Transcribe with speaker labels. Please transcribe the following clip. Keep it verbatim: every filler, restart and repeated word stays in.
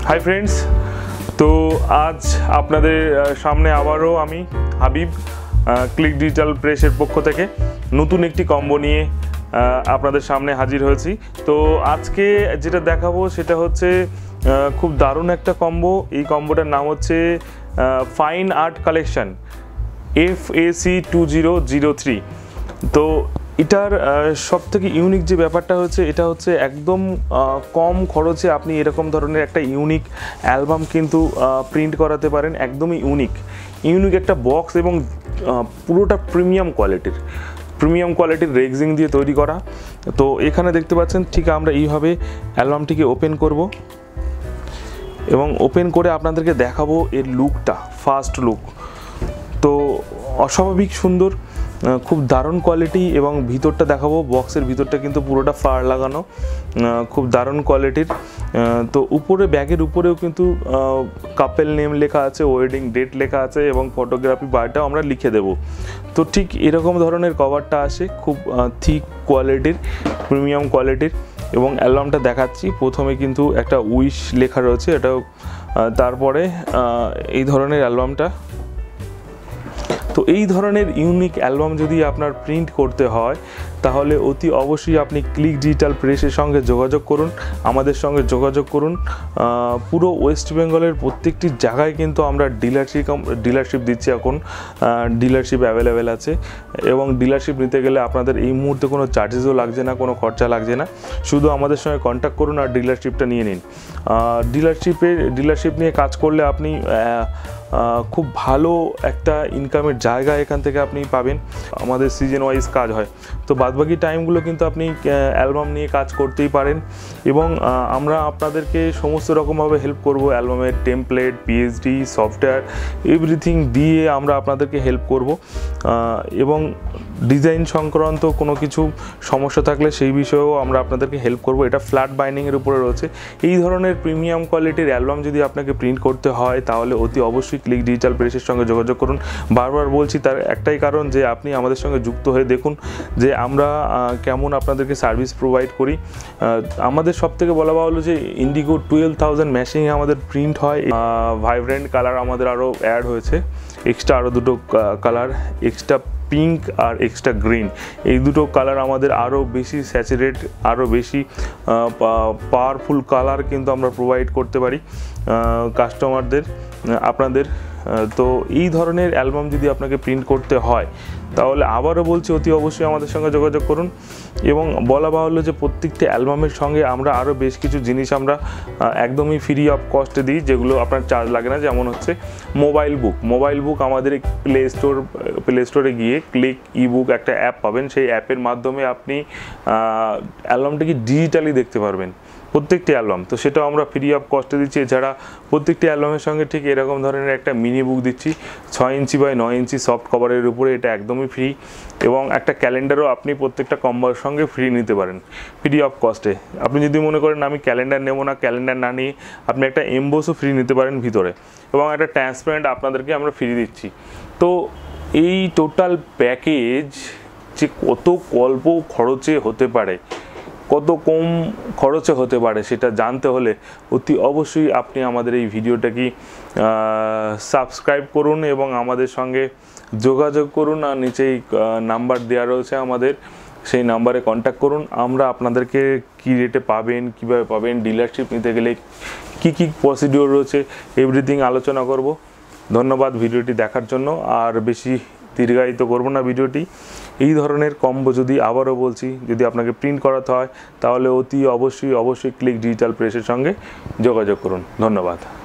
Speaker 1: Hi friends, तो आज आपनादेर सामने आबारो आमी हाबिब क्लिक डिजिटल प्रेसের পক্ষ থেকে নতুন একটি কম্বো নিয়ে আপনাদের সামনে হাজির হয়েছি। তো আজকে যেটা দেখাবো সেটা হচ্ছে খুব দারুণ একটা কম্বো। এই কম্বোটার নাম হচ্ছে fine art collection F A C two zero zero three. তো এটার সবথেকে ইউনিক যে ব্যাপারটা হচ্ছে এটা হচ্ছে একদম কম খরচে আপনি এরকম ধরনের একটা ইউনিক অ্যালবাম কিন্তু প্রিন্ট করাতে পারেন। একদমই ইউনিক ইউনিক একটা বক্স এবং পুরোটা প্রিমিয়াম কোয়ালিটির প্রিমিয়াম কোয়ালিটির রেক্সিং দিয়ে তৈরি করা। তো এখানে দেখতে পাচ্ছেন ঠিক আমরা এইভাবে অ্যালবামটিকে ওপেন করব এবং ওপেন করে আপনাদেরকে দেখাবো এর লুকটা, ফার্স্ট লুক। তো অস্বাভাবিক সুন্দর, খুব দারুণ কোয়ালিটি এবং ভিতরটা দেখাবো। বক্সের ভিতরটা কিন্তু পুরোটা ফার লাগানো, খুব দারুণ কোয়ালিটির। তো উপরে ব্যাগের উপরেও কিন্তু কাপেল নেম লেখা আছে, ওয়েডিং ডেট লেখা আছে এবং ফটোগ্রাফি বায়োটাও আমরা লিখে দেব। তো ঠিক এরকম ধরনের কভারটা আসে, খুব থিক কোয়ালিটির, প্রিমিয়াম কোয়ালিটির। এবং অ্যালবামটা দেখাচ্ছি, প্রথমে কিন্তু একটা উইশ লেখা রয়েছে, এটাও তারপরে এই ধরনের অ্যালবামটা। তো এই ধরনের ইউনিক অ্যালবাম যদি আপনার প্রিন্ট করতে হয় তাহলে অতি অবশ্যই আপনি ক্লিক ডিজিটাল প্রেসের সঙ্গে যোগাযোগ করুন, আমাদের সঙ্গে যোগাযোগ করুন। পুরো ওয়েস্ট বেঙ্গলের প্রত্যেকটি জায়গায় কিন্তু আমরা ডিলারশিপ ডিলারশিপ দিচ্ছি, এখন ডিলারশিপ অ্যাভেলেবেল আছে। এবং ডিলারশিপ নিতে গেলে আপনাদের এই মুহূর্তে কোনো চার্জেসও লাগছে না, কোনো খরচা লাগছে না। শুধু আমাদের সঙ্গে কন্ট্যাক্ট করুন আর ডিলারশিপটা নিয়ে নিন। ডিলারশিপে ডিলারশিপ নিয়ে কাজ করলে আপনি খুব ভালো একটা ইনকামের জায়গা এখান থেকে আপনি পাবেন। আমাদের সিজন ওয়াইজ কাজ হয়, তো বাদবাকি টাইমগুলো কিন্তু আপনি অ্যালবাম নিয়ে কাজ করতেই পারেন। এবং আমরা আপনাদেরকে সমস্ত রকমভাবে হেল্প করব। অ্যালবামের টেমপ্লেট, পিএইচডি, সফটওয়্যার, এভরিথিং দিয়ে আমরা আপনাদেরকে হেল্প করব। এবং ডিজাইন সংক্রান্ত কোনো কিছু সমস্যা থাকলে সেই বিষয়েও আমরা আপনাদেরকে হেল্প করব। এটা ফ্ল্যাট বাইন্ডিংয়ের উপরে রয়েছে। এই ধরনের প্রিমিয়াম কোয়ালিটির অ্যালবাম যদি আপনাকে প্রিন্ট করতে হয় তাহলে অতি অবশ্যই ক্লিক ডিজিটাল প্রেসের সঙ্গে যোগাযোগ করুন। বারবার বলছি, তার একটাই কারণ যে আপনি আমাদের সঙ্গে যুক্ত হয়ে দেখুন যে আমরা কেমন আপনাদেরকে সার্ভিস প্রোভাইড করি। আমাদের সব থেকে বলা ভালো যে ইন্ডিগো টুয়েলভ থাউজেন্ড ম্যাশিংয়ে আমাদের প্রিন্ট হয়। ভাইব্রেন্ট কালার আমাদের আরও অ্যাড হয়েছে, এক্সট্রা আরও দুটো কালার, এক্সট্রা পিঙ্ক আর এক্সট্রা গ্রিন। এই দুটো কালার আমাদের আরও বেশি স্যাচুরেট, আরও বেশি পাওয়ারফুল কালার কিন্তু আমরা প্রোভাইড করতে পারি কাস্টমারদের, আপনাদের। তো এই ধরনের অ্যালবাম যদি আপনাকে প্রিন্ট করতে হয় তাহলে আবারও বলছি অতি অবশ্যই আমাদের সঙ্গে যোগাযোগ করুন। এবং বলা বাহুল্য যে প্রত্যেকটি অ্যালবামের সঙ্গে আমরা আরও বেশ কিছু জিনিস আমরা একদমই ফ্রি অফ কস্টে দিই, যেগুলো আপনার চার্জ লাগে না। যেমন হচ্ছে মোবাইল বুক। মোবাইল বুক আমাদের প্লে স্টোর প্লে স্টোরে গিয়ে ক্লিক ই বুক একটা অ্যাপ পাবেন, সেই অ্যাপের মাধ্যমে আপনি অ্যালবামটাকে ডিজিটালি দেখতে পারবেন, প্রত্যেকটি অ্যালবাম। তো সেটাও আমরা ফ্রি অফ কস্টে দিচ্ছি। এছাড়া প্রত্যেকটি অ্যালবামের সঙ্গে ঠিক এরকম ধরনের একটা মিনি বুক দিচ্ছি, ছয় ইঞ্চি বাই নয় ইঞ্চি সফট কভারের উপরে, এটা একদমই ফ্রি। এবং একটা ক্যালেন্ডারও আপনি প্রত্যেকটা কম্বোর সঙ্গে ফ্রি নিতে পারেন, ফ্রি অফ কস্টে। আপনি যদি মনে করেন আমি ক্যালেন্ডার নেব না, ক্যালেন্ডার না নিয়ে আপনি একটা এমবোসও ফ্রি নিতে পারেন ভিতরে, এবং একটা ট্রান্সপারেন্ট আপনাদেরকে আমরা ফ্রি দিচ্ছি। তো এই টোটাল প্যাকেজ যে কত অল্প খরচে হতে পারে, কত কম খরচে হতে পারে, সেটা জানতে হলে অতি অবশ্যই আপনি আমাদের এই ভিডিওটাকে সাবস্ক্রাইব করুন এবং আমাদের সঙ্গে যোগাযোগ করুন। আর নিচেই নাম্বার দেওয়া রয়েছে আমাদের, সেই নাম্বারে কন্ট্যাক্ট করুন। আমরা আপনাদেরকে কী রেটে পাবেন, কীভাবে পাবেন, ডিলারশিপ নিতে গেলে কী কী প্রসিডিওর রয়েছে, এভরিথিং আলোচনা করব। ধন্যবাদ ভিডিওটি দেখার জন্য। আর বেশি দীর্ঘায়িত করব না ভিডিওটি। এই ধরনের কম্বো যদি, আবারও বলছি, যদি আপনাকে প্রিন্ট করাতে হয় তাহলে অতি অবশ্যই অবশ্যই ক্লিক ডিজিটাল প্রেসের সঙ্গে যোগাযোগ করুন। ধন্যবাদ।